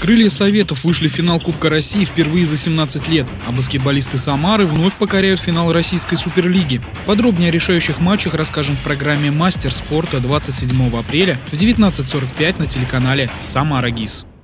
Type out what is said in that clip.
Крылья Советов вышли в финал Кубка России впервые за 17 лет, а баскетболисты Самары вновь покоряют финал Российской Суперлиги. Подробнее о решающих матчах расскажем в программе «Мастер спорта» 27 апреля в 19:45 на телеканале «Самара ГИС».